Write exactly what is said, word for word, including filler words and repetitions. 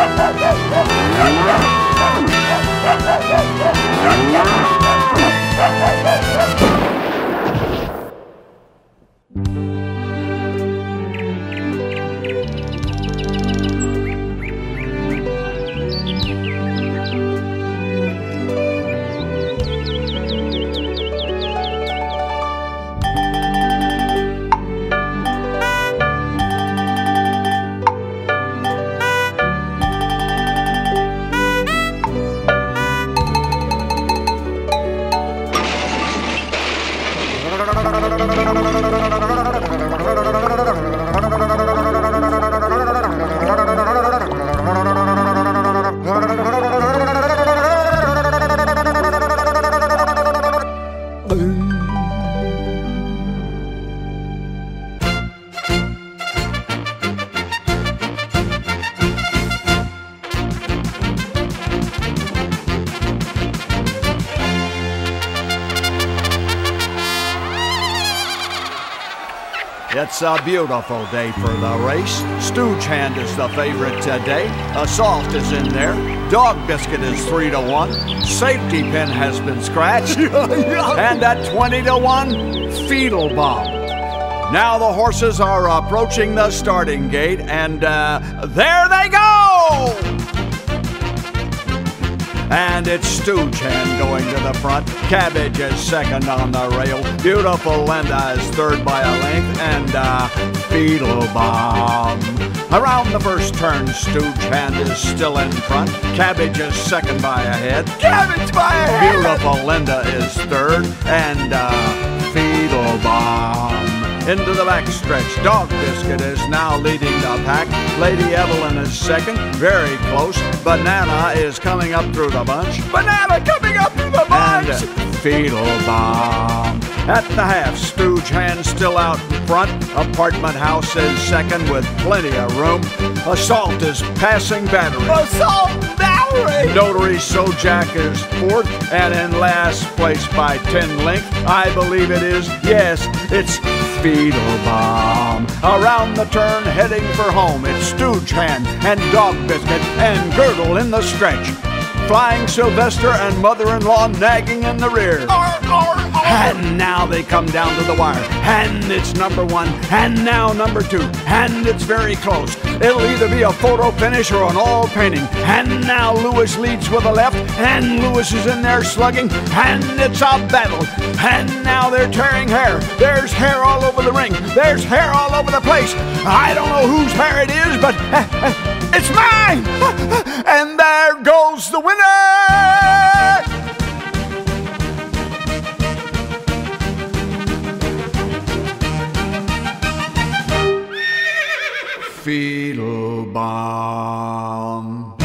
It's a beautiful day for the race. Stooge Hand is the favorite today. Assault is in there. Dog Biscuit is three to one. Safety Pin has been scratched. And at twenty to one, Fetal Bomb. Now the horses are approaching the starting gate, and uh, there they go! And it's Stooge Hand going to the front. Cabbage is second on the rail. Beautiful Linda is third by a length. And uh, Fetal Bomb. Around the first turn, Stooge Hand is still in front. Cabbage is second by a head. Cabbage by a head! Beautiful Linda is third. And uh, Fetal Bomb. Into the backstretch, Dog Biscuit is now leading the pack. Lady Evelyn is second, very close. Banana is coming up through the bunch. Banana coming up through the bunch! And Fetal Bomb. At the half, Stooge Hand still out in front. Apartment House is second with plenty of room. Assault is passing Battery. Assault Battery! Notary Sojak is fourth, and in last place by ten length, I believe it is, yes, it's Fetal Bomb. Around the turn, heading for home, it's Stooge Hand and Dog Biscuit and Girdle in the stretch. Flying Sylvester and mother-in-law nagging in the rear. Arr, arr, arr. And now they come down to the wire. And it's number one. And now number two. And it's very close. It'll either be a photo finish or an all painting. And now Lewis leads with a left. And Lewis is in there slugging. And it's a battle. And now they're tearing hair. There's hair all over the ring. There's hair all over the place. I don't know whose hair it is, but uh, uh, it's mine. And there goes the winner. Fetal Bomb.